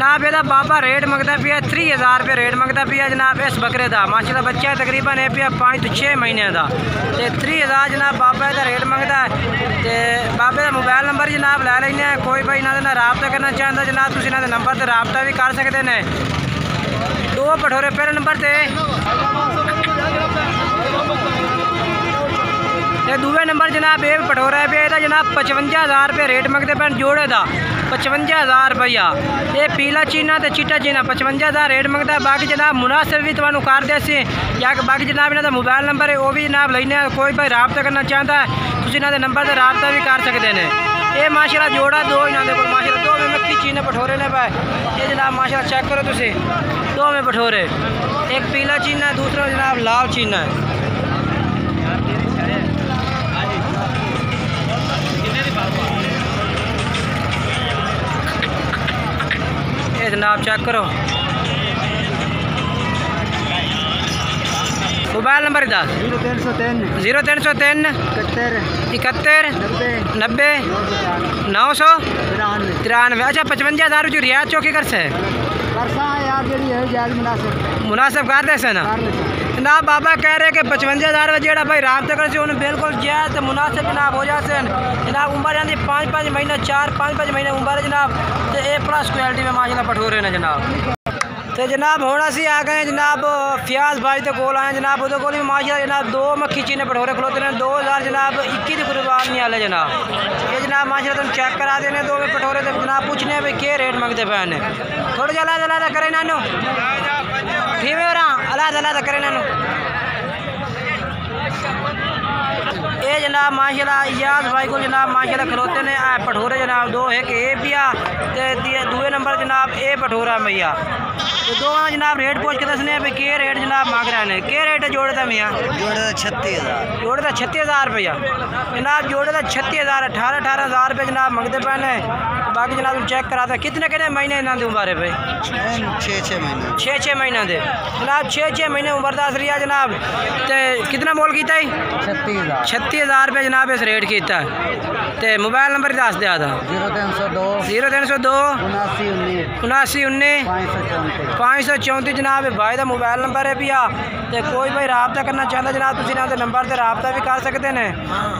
جناب یہ بابا ریٹ منگتا پیا 3000 روپے ریٹ منگتا پیا جناب اس بکرے دا ماشاءاللہ بچہ تقریباً ہے پیا 5 تو 6 مہینے دا تے 3000 جناب بابا دا ریٹ منگتا ہے تے بابے دا موبائل نمبر جناب لے لینے ہیں کوئی بھائی انہاں دے رابطہ کرنا چاہتا جناب تسی انہاں دے نمبر تے رابطہ بھی کر سکتے ہیں 2 پٹھورے پہلے نمبر تے دوسرے نمبر جناب یہ پٹھورا ہے پہ جناب 55000 روپے ریٹ منگتے پہ جوڑے دا 55000 روپیہ یہ پیلا چینا تے چٹا چینا 55000 ریٹ منگتا ہے باقی جناب مناسب بھی تمہیں کر دے سی یا کہ باقی جناب انہوں کا موبائل نمبر ہے وہ بھی جناب لینے کوئی بھائی رابطہ کرنا چاہتا ہے تو انہوں کے نمبر سے رابطہ بھی کر سکتے ہیں یہ ماشاءاللہ جوڑا دو انہوں کے ماشاءاللہ 2 میں مکھی چینے پٹھورے نے پائے یہ جناب ماشاءاللہ چیک کرو تھی 2 میں پٹھورے ایک پیلا چینا ہے دوسرا جناب لال چینا ہے جناب چیک کرو موبائل نمبر 0303 71 90 993 اچھا 55000 کی رعایت چوکی کر سے مناسب کر دے سے نا جناب بابا کہہ رہے کہ 55000 جہاں بھائی رابطہ کر سے انہیں بالکل جائز مناسب جناب ہو جاتے ہیں جناب عمر جاتی 5 مہینہ 4-5 مہینے عمر ہے جناب تو A+ کوالٹی میں ماشاءاللہ پٹھورے نے جناب تو جناب ہوں اسی آ گئے جناب فیاض بھائی کے کول آئے جناب وہ کول بھی ماشاءاللہ جناب 2 مکھی چینے پٹھورے کھلوتے ہیں 2000 جناب 21 کی قربان نہیں والے جناب یہ جناب ماشاءاللہ تم چیک کرا دینے 2 میں پٹھورے تو جناب پوچھنے بھائی کیا ریٹ منگتے پے نے تھوڑا جا علیحدہ کرے نانو ٹھیک ہے علیحدہ کرے نانو یہ جناب ماشاءاللہ ایاز بھائی کو جناب ماشاءاللہ کھلوتے نے پٹھورے جناب 2 ایک اے پیا دوسرے نمبر جناب اے پٹھورا بھیا تو 2 جناب ریٹ پوچھ کے دسنے ہیں کیا ریٹ جناب مانگ رہے ہیں کیا ریٹ ہے جوڑے تھا میاں جوڑے تھا 36000 روپیہ جناب جوڑے تھا 36000 18,000 روپے جناب منگتے پہنے باقی جناب تم چیک کراتا کتنے مہینے انہوں دے عمر ہے بھائی 6 مہینے دے جناب 6 مہینے عمر دس رہی ہے جناب تو کتنا مول کیتا ہے 36000 روپے جناب اس ریٹ کیتا ہے تو موبائل نمبر دس دیا تھا 0302 79 534 جناب بھائی دا موبائل نمبر ہے پیا تو کوئی بھائی رابطہ کرنا چاہتا جناب تسی انہاں دے نمبر سے رابطہ بھی کر سکتے ہیں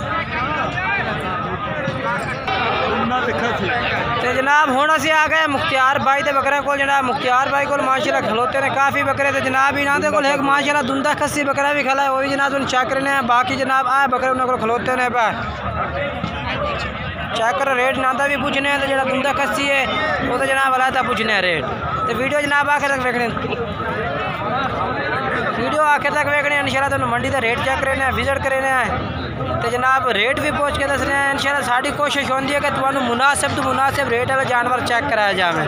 تو جناب ہوں اسی آ گئے مختار بھائی دے بکرے کو جناب مختار بھائی کو ماشاءاللہ کھلوتے ہیں کافی بکرے تھے جناب انہاں دے کول ایک ماشاءاللہ دندہ کسی بکرا بھی کھلا ہے وہ بھی جناب ان چیک کرنے ہیں باقی جناب آئے بکرے انہوں کو کھلوتے ہیں پہ چیک کرو ریٹ نہ بھی پوچھنے ہیں تو جڑا دندہ کسی ہے وہ تو جناب علیحدہ پوچھنے ہیں ریٹ تو ویڈیو جناب آخر تک ویکھنے ویڈیو آخر تک ویکھنے ہیں انشاءاللہ تو منڈی کا ریٹ چیک کرنے ہیں وزٹ کرنے ہیں تو جناب ریٹ بھی پہنچ کے دس رہے ہیں انشاءاللہ ساری کوشش ہوتی ہے کہ تمہیں مناسب تو مناسب ریٹ والے جانور چیک کرایا جائے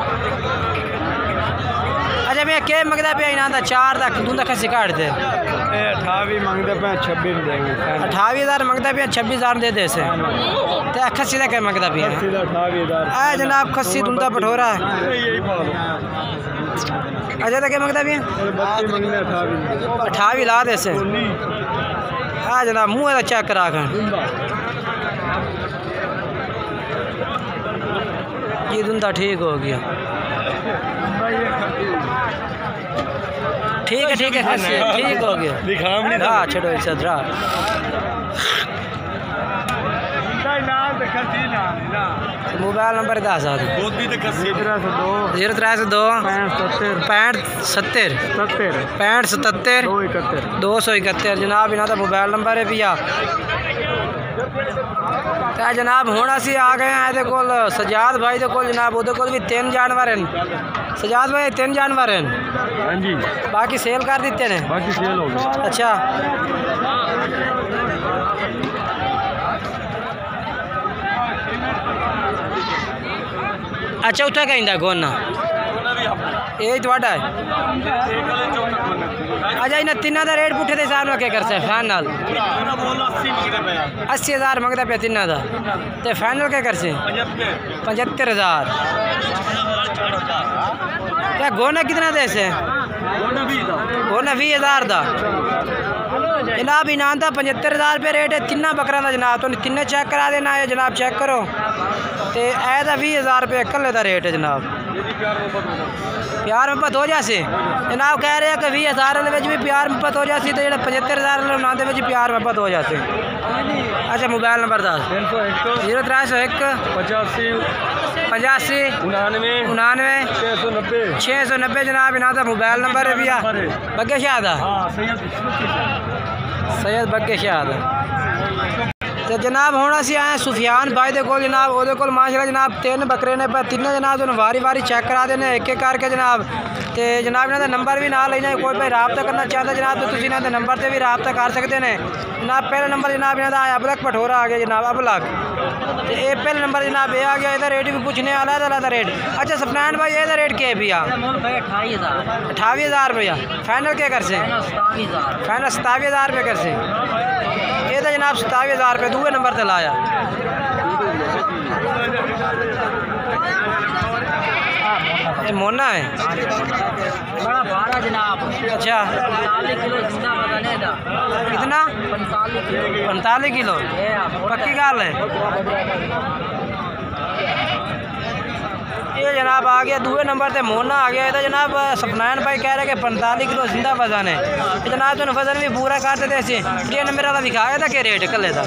اچھا میں کیا منگتا پیا انہاں دا 4 تک دوں تک کھسی کاٹ دے 28 منگتے پہ 26 دیں گے 28000 منگتا پیا 26000 دے دے سے تے کھسی دا کیا منگتا پیا 28000 اے جناب کھسی دوندا پٹھورا اچھا تے کیا منگتا پیا 28 لا دے سے ہاں جناب منہ دا چیک کرا کر یہ دوندا ٹھیک ہو گیا ٹھیک ہے ٹھیک ہو گیا ہاں چھوڑو اس ادرا موبائل نمبر 10000 0302 65 271 جناب انہاں دا موبائل نمبر ہے پیا جناب ہوں اسی آ گئے ہیں یہ کول سجاد بھائی دے کول جناب وہ کول بھی 3 جانور ہیں سجاد بھائی 3 جانور ہیں ہاں جی باقی سیل کر دیتے ہیں باقی سیل ہو گیا اچھا اچھا اتنا کہیں گونا یہ تھوڑا ہے اچھا انہیں 3 کا ریٹ پٹھے دے حساب کیا کر سکتے فائنل 80000 منگتا پیا 3 کا تو فائنل کیا کر سکتے 75000 گونا کتنا دے سے گونا 20000 دا جناب انعام دا 75,000 روپے ریٹ ہے تینہ بکرا دا جناب تو تینے چیک کرا دینا ہے جناب چیک کرو تے اے دا 20,000 روپے کلے دا ریٹ ہے جناب پیار محبت ہو جاسی جناب کہہ رہے ہیں کہ 20,000 والے وچ بھی پیار محبت ہو جاسی تے جڑا 75,000 والے انہاں دے وچ پیار محبت ہو جاسی اچھا موبائل نمبر دس 0301 85 99 690 جناب انہاں دا موبائل نمبر ہے بھیا بگے شاہ دا سید بگے شاہ دا تو جناب ہونا سی آئے سفیان بھائی دے کول جناب او دے کول ماشاءاللہ جناب 3 بکرے نے پر تینے جناب تو واری واری چیک کرا دینے ایک ایک کر کے جناب تے جناب انہاں دا نمبر بھی نال لینا کوئی بھائی رابطہ کرنا چاہتا جناب تو تسی انہاں دے نمبر تے بھی رابطہ کر سکتے ہیں جناب پہلا نمبر جناب انہاں دا ابلک پٹھورا آ گیا جناب ابلک تے اے پہلا نمبر جناب اے آ گیا اے دا ریٹ بھی پوچھنے علیحدہ ریٹ اچھا سفیان بھائی اے دا ریٹ کیا ہے بھیا 28,000 روپیہ فائنل کیا کر سے فائنل 27,000 روپے کر سے یہ تو جناب 27,000 روپے دوسرے نمبر تے لایا یہ مونا ہے بڑا بھارا جناب اچھا 45 کلو زندہ وزن ہے دا کتنا 45 کلو پکی گال ہے یہ جناب آ گیا دوسرے نمبر تے مونا آ گیا یہ تو جناب سفنان بھائی کہہ رہے کہ 45 کلو زندہ وزن ہے یہ جناب تو وزن بھی پورا کرتے تھے ایسے یہ نمبر والا دکھایا تھا کہ ریٹ کلے دا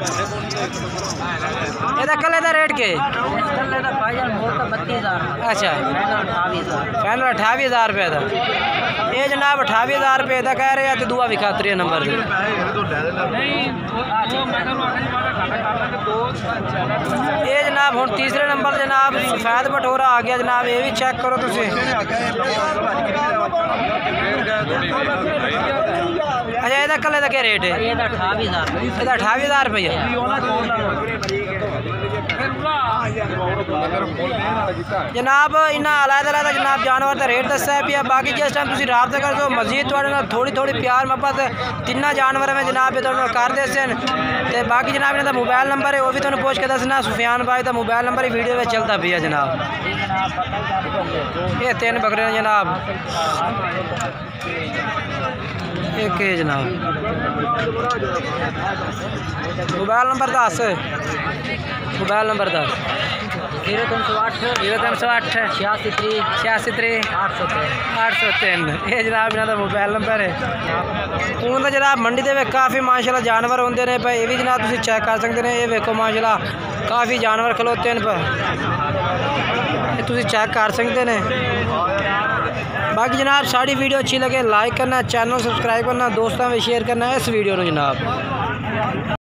یہ دا کلے دا ریٹ کے کلے دا بھائی جان مول کا 32,000 اچھا فائنل 28,000 روپے دا یہ جناب 28,000 روپے دا کہہ رہے ہیں تو دعا بھی خاطری نمبر دی یہ جناب ہوں تیسرے نمبر جناب سفید بٹورا آ گیا جناب یہ بھی چیک کرو تسی اچھا یہ کلے دا کیا ریٹ ہے یہ دا 28,000 یہ 28,000 روپیہ جناب انہاں علیحدہ جناب جانور دا ریٹ دسا ہے پیا باقی جس ٹائم تسی رابطہ کر دو مزید تھوڑے نال تھوڑی تھوڑی پیار محبت تینہ جانور میں جناب یہ تھوڑے کر دے سن تے باقی جناب انہاں دا موبائل نمبر ہے وہ بھی تھوڑے پوچھ کے دسنا سفیان بھائی دا موبائل نمبر ہی ویڈیو میں چلتا پیا جناب یہ 3 بکرے ہیں جناب ایک ہے جناب موبائل نمبر دس موبائل نمبر 10 0308 86 803 یہ جناب انہاں دا موبائل نمبر ہے ہوں تو جناب منڈی دے کافی ماشاءاللہ جانور ہوندے نے پے یہ بھی جناب تسی چیک کر سکتے ہیں یہ ویکھو ماشاءاللہ کافی جانور کھلوتے ہیں پے یہ تسی چیک کر سکتے ہیں باقی جناب ساری ویڈیو اچھی لگے لائک کرنا چینل سبسکرائب کرنا دوستوں میں شیئر کرنا اس ویڈیو نو جناب